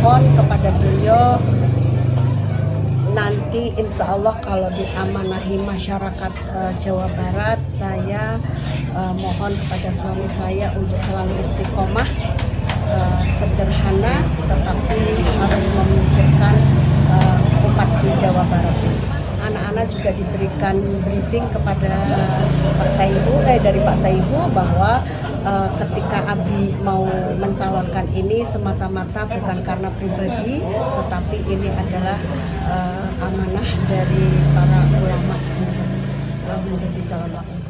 mohon kepada beliau nanti insya Allah kalau diamanahi masyarakat Jawa Barat, saya mohon kepada suami saya untuk selalu istiqomah, sederhana tetapi harus memikirkan umat di Jawa Barat ini. Anak-anak juga diberikan briefing kepada Pak Saihu dari Pak Saihu bahwa ketika Abi mau mencalonkan ini semata-mata bukan karena pribadi, tetapi ini adalah amanah dari para ulama untuk menjadi calon wakil.